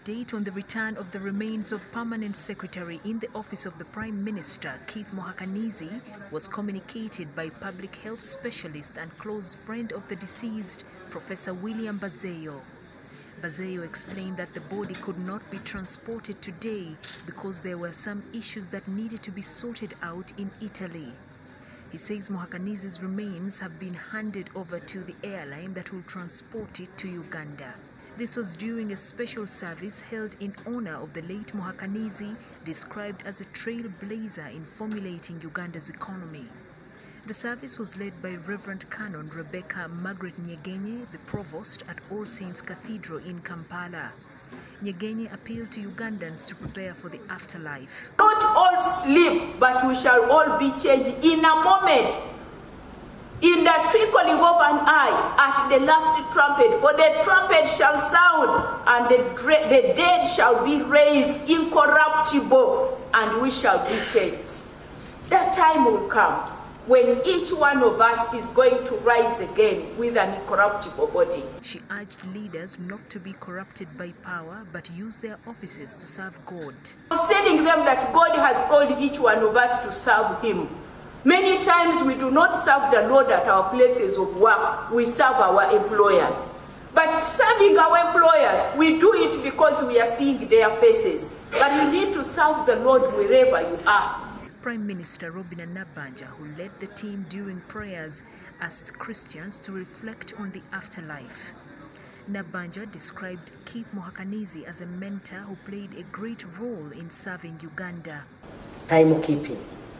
update on the return of the remains of Permanent Secretary in the Office of the Prime Minister, Keith Muhakanizi, was communicated by public health specialist and close friend of the deceased, Professor William Bazeyo. Bazeyo explained that the body could not be transported today because there were some issues that needed to be sorted out in Italy. He says Muhakanizi's remains have been handed over to the airline that will transport it to Uganda. This was during a special service held in honor of the late Muhakanizi, described as a trailblazer in formulating Uganda's economy. The service was led by Reverend Canon Rebecca Margaret Nyegenye, the provost at All Saints Cathedral in Kampala. Nyegenye appealed to Ugandans to prepare for the afterlife. Not all sleep, but we shall all be changed in a moment. In the twinkling of an eye, at the last trumpet, for the trumpet shall sound, and the dead shall be raised incorruptible, and we shall be changed. That time will come when each one of us is going to rise again with an incorruptible body. She urged leaders not to be corrupted by power, but use their offices to serve God. Telling them that God has called each one of us to serve Him. Many times we do not serve the Lord at our places of work, we serve our employers. But serving our employers, we do it because we are seeing their faces. But you need to serve the Lord wherever you are. Prime Minister Robinah Nabbanja, who led the team during prayers, asked Christians to reflect on the afterlife. Nabbanja described Keith Muhakanizi as a mentor who played a great role in serving Uganda. Timekeeping,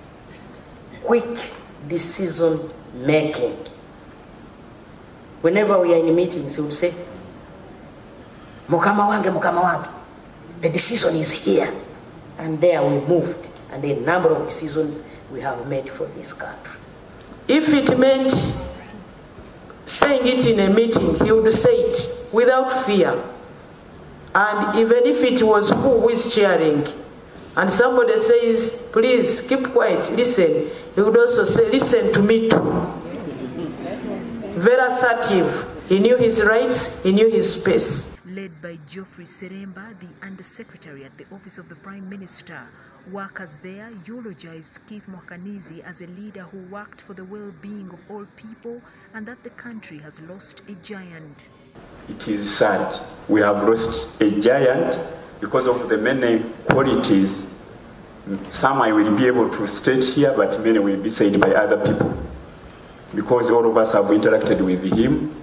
quick decision making. Whenever we are in meetings, he would say, Mukama wange, the decision is here. And there we moved, and a number of decisions we have made for this country. If it meant saying it in a meeting, he would say it without fear. And even if it was who is cheering, and somebody says, please keep quiet, listen, he would also say, listen to me too. Very assertive. He knew his rights, he knew his space. Led by Geoffrey Seremba, the Undersecretary at the Office of the Prime Minister, workers there eulogized Keith Muhakanizi as a leader who worked for the well-being of all people and that the country has lost a giant. It is sad. We have lost a giant because of the many qualities. Some I will be able to state here, but many will be said by other people. Because all of us have interacted with him.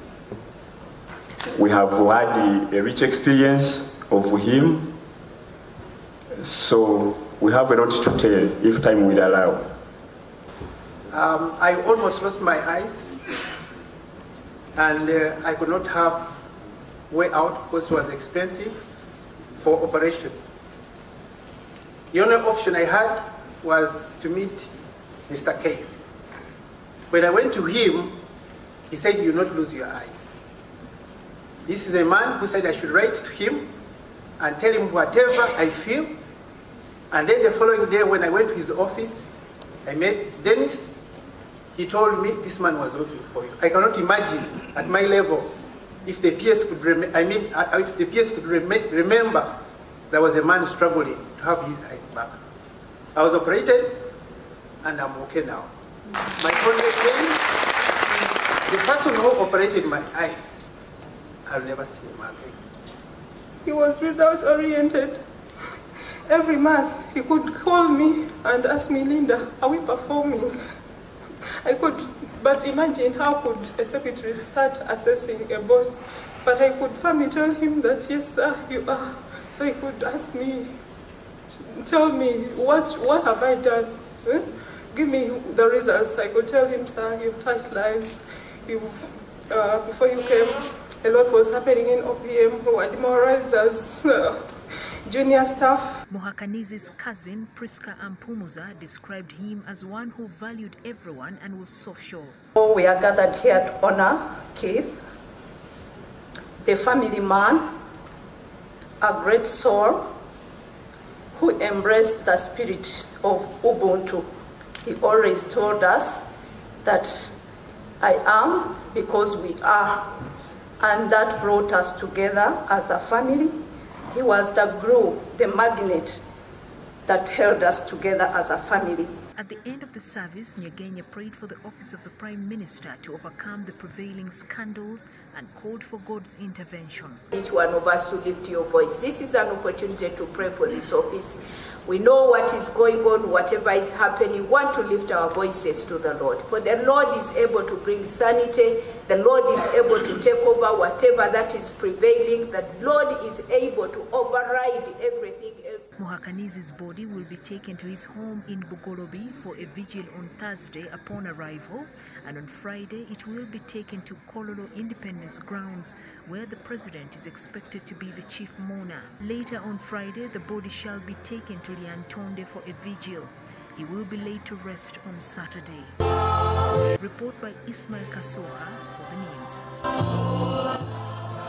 We have had a rich experience of him. So we have a lot to tell if time will allow. I almost lost my eyes, and I could not have way out because it was expensive for operation. The only option I had was to meet Mr. Keith. When I went to him, he said, "You will not lose your eyes." This is a man who said I should write to him and tell him whatever I feel. And then the following day when I went to his office, I met Dennis. He told me this man was looking for you. I cannot imagine at my level if the PS could remember there was a man struggling to have his eyes back. I was operated and I'm okay now. My only pain is the person who operated my eyes. I'll never see him again. He was result-oriented. Every month, he could call me and ask me, Linda, are we performing? I could, but imagine how could a secretary start assessing a boss? But I could firmly tell him that, yes, sir, you are. So he could ask me, tell me, what have I done? Give me the results. I could tell him, sir, you've touched lives. Before you came, a lot was happening in OPM who were demoralized as junior staff. Muhakanizi's cousin, Priska Ampumuza, described him as one who valued everyone and was social. We are gathered here to honor Keith, the family man, a great soul, who embraced the spirit of Ubuntu. He always told us that I am because we are. And that brought us together as a family He was the glue, the magnet that held us together as a family. At the end of the service, Nyagenya prayed for the office of the Prime Minister to overcome the prevailing scandals and called for God's intervention. Each one of us to lift your voice. This is an opportunity to pray for this office. We know what is going on, whatever is happening. We want to lift our voices to the Lord. For the Lord is able to bring sanity. The Lord is able to take over whatever that is prevailing. The Lord is able to override everything else. Muhakanizi's body will be taken to his home in Bugolobi for a vigil on Thursday upon arrival, and on Friday it will be taken to Kololo Independence Grounds, where the president is expected to be the chief mourner. Later on Friday, the body shall be taken to Liantonde for a vigil. He will be laid to rest on Saturday. Report by Ismail Kasoha for the news.